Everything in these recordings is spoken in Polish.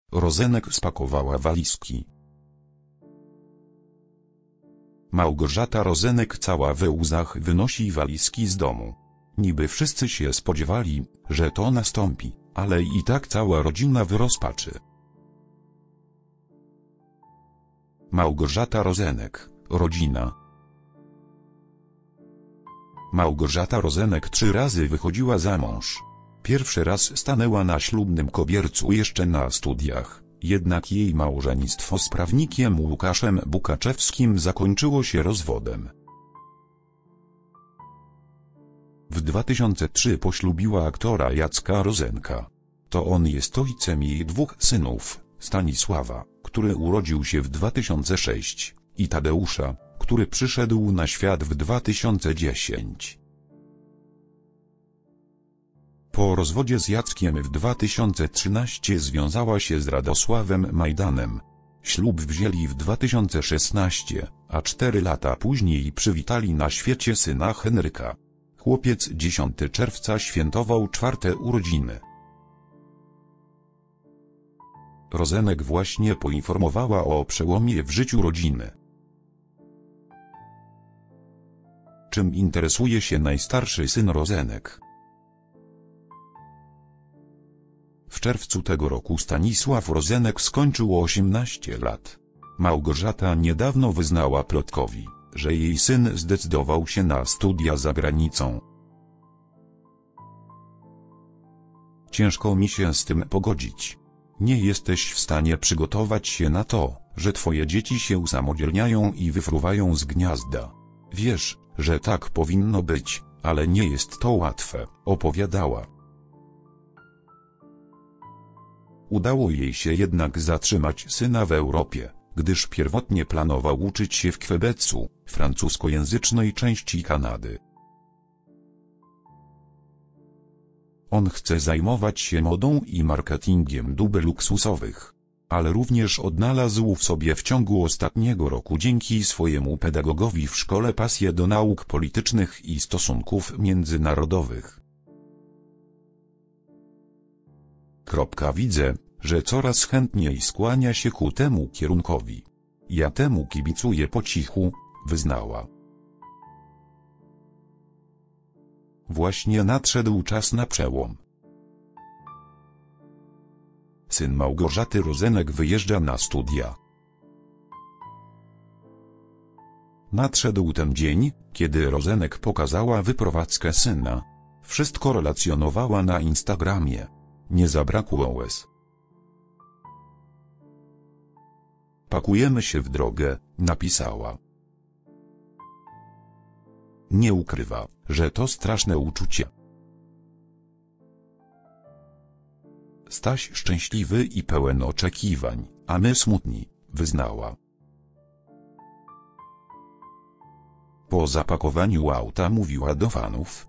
Rozenek spakowała walizki. Małgorzata Rozenek cała we łzach wynosi walizki z domu. Niby wszyscy się spodziewali, że to nastąpi, ale i tak cała rodzina w rozpaczy. Małgorzata Rozenek, rodzina. Małgorzata Rozenek 3 razy wychodziła za mąż. Pierwszy raz stanęła na ślubnym kobiercu jeszcze na studiach, jednak jej małżeństwo z prawnikiem Łukaszem Bukaczewskim zakończyło się rozwodem. W 2003 poślubiła aktora Jacka Rozenka. To on jest ojcem jej 2 synów, Stanisława, który urodził się w 2006, i Tadeusza, który przyszedł na świat w 2010. Po rozwodzie z Jackiem w 2013 związała się z Radosławem Majdanem. Ślub wzięli w 2016, a 4 lata później przywitali na świecie syna Henryka. Chłopiec 10 czerwca świętował 4. urodziny. Rozenek właśnie poinformowała o przełomie w życiu rodziny. Czym interesuje się najstarszy syn Rozenek? W czerwcu tego roku Stanisław Rozenek skończył 18 lat. Małgorzata niedawno wyznała plotkowi, że jej syn zdecydował się na studia za granicą. Ciężko mi się z tym pogodzić. Nie jesteś w stanie przygotować się na to, że twoje dzieci się usamodzielniają i wyfruwają z gniazda. Wiesz, że tak powinno być, ale nie jest to łatwe, opowiadała. Udało jej się jednak zatrzymać syna w Europie, gdyż pierwotnie planował uczyć się w Quebecu, francuskojęzycznej części Kanady. On chce zajmować się modą i marketingiem dóbr luksusowych. Ale również odnalazł w sobie w ciągu ostatniego roku dzięki swojemu pedagogowi w szkole pasję do nauk politycznych i stosunków międzynarodowych. Widzę, że coraz chętniej skłania się ku temu kierunkowi. Ja temu kibicuję po cichu, wyznała. Właśnie nadszedł czas na przełom. Syn Małgorzaty Rozenek wyjeżdża na studia. Nadszedł ten dzień, kiedy Rozenek pokazała wyprowadzkę syna. Wszystko relacjonowała na Instagramie. Nie zabrakło łez. Pakujemy się w drogę, napisała. Nie ukrywa, że to straszne uczucie. Staś szczęśliwy i pełen oczekiwań, a my smutni, wyznała. Po zapakowaniu auta mówiła do fanów.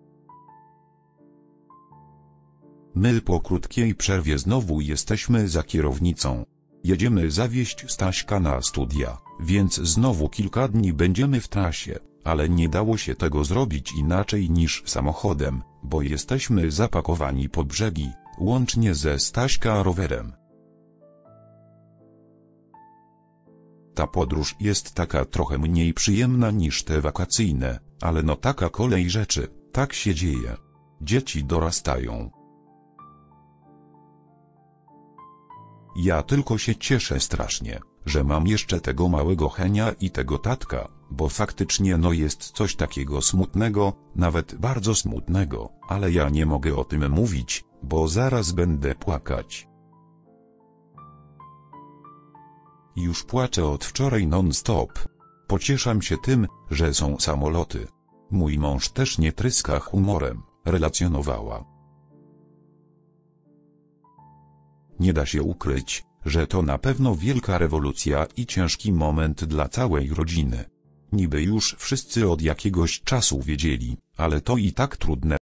My po krótkiej przerwie znowu jesteśmy za kierownicą. Jedziemy zawieźć Staśka na studia, więc znowu kilka dni będziemy w trasie, ale nie dało się tego zrobić inaczej niż samochodem, bo jesteśmy zapakowani po brzegi, łącznie ze Staśka rowerem. Ta podróż jest taka trochę mniej przyjemna niż te wakacyjne, ale no taka kolej rzeczy, tak się dzieje. Dzieci dorastają. Ja tylko się cieszę strasznie, że mam jeszcze tego małego Henia i tego tatka, bo faktycznie no jest coś takiego smutnego, nawet bardzo smutnego, ale ja nie mogę o tym mówić, bo zaraz będę płakać. Już płaczę od wczoraj non-stop. Pocieszam się tym, że są samoloty. Mój mąż też nie tryska humorem, relacjonowała. Nie da się ukryć, że to na pewno wielka rewolucja i ciężki moment dla całej rodziny. Niby już wszyscy od jakiegoś czasu wiedzieli, ale to i tak trudne.